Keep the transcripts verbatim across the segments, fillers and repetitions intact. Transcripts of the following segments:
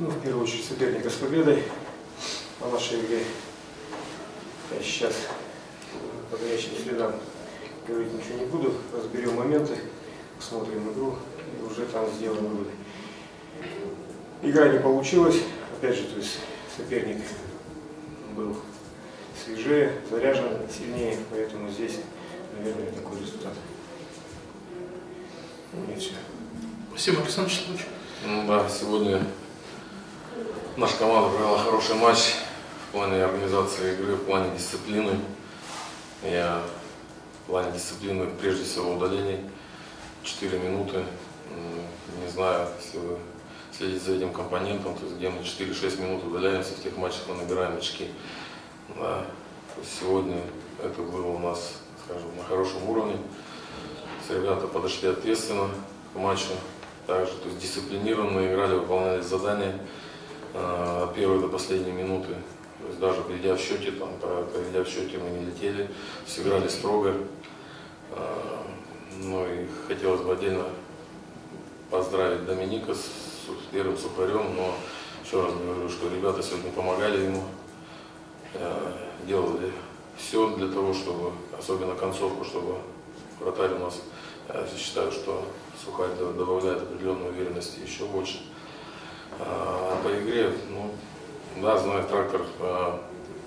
Ну, в первую очередь соперника с победой по нашей игре. Я сейчас по горячим следам говорить ничего не буду. Разберем моменты, посмотрим игру и уже там сделаем выводы. Игра не получилась. Опять же, то есть соперник был свежее, заряжен, сильнее, поэтому здесь, наверное, такой результат. Ну, и все. Спасибо, Александр Александрович. Ну да, сегодня наша команда провела хороший матч в плане организации игры, в плане дисциплины. Я в плане дисциплины, прежде всего, удалений. четыре минуты. Не знаю, если вы следите за этим компонентом, то есть где мы четыре-шесть минут удаляемся, в тех матчах мы набираем очки. Да. Сегодня это было у нас, скажем, на хорошем уровне. Ребята подошли ответственно к матчу. Также, то есть дисциплинированно играли, выполняли задания э, от первой до последней минуты. То есть даже придя в счете, там, придя в счете мы не летели, сыграли строго. Э, ну и хотелось бы отдельно поздравить Доминика с, с первым сухарем, но еще раз говорю, что ребята сегодня помогали ему, э, делали все для того, чтобы, особенно концовку, чтобы вратарь у нас, я считаю, что Сухарь добавляет определенную уверенность еще больше. А по игре, ну, да, знаю, Трактор, а,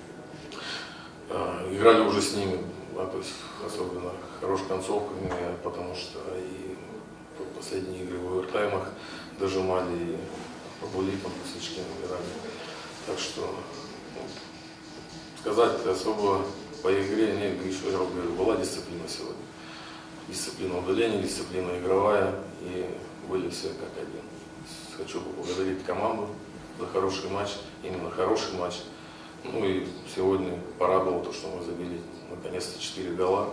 а, играли уже с ними, да, то есть особенно хорошей концовкой, потому что и последние игры в овертаймах дожимали, и по булитам, по свечке набирали. Так что, ну, сказать особо по игре, нет, еще раз говорю, была дисциплина сегодня. Дисциплина удаления, дисциплина игровая, и были все как один. Хочу поблагодарить команду за хороший матч, именно хороший матч. Ну и сегодня порадовало то, что мы забили наконец-то четыре гола.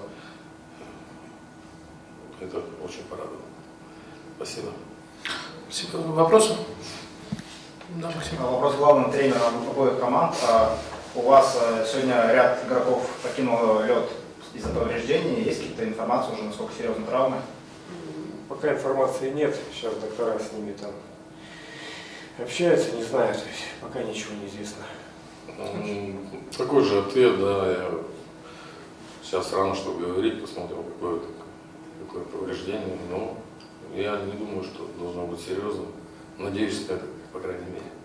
Это очень порадовало. Спасибо. Спасибо. Вопросы? Да, Максим. Вопрос главному тренеру обоих команд. У вас сегодня ряд игроков покинул лед из-за повреждений. Есть какие-то информации уже, насколько серьезны травмы? Пока информации нет. Сейчас доктора с ними там общаются, не знаю, то есть пока ничего не известно. Такой же ответ, да. Я... Сейчас рано что говорить, посмотрим, какое, какое повреждение. Но я не думаю, что должно быть серьезно. Надеюсь, это, по крайней мере.